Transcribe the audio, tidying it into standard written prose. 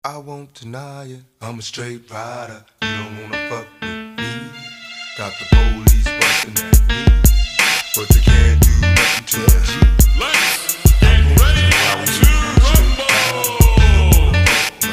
I won't deny it, I'm a straight rider. You don't wanna fuck with me. Got the police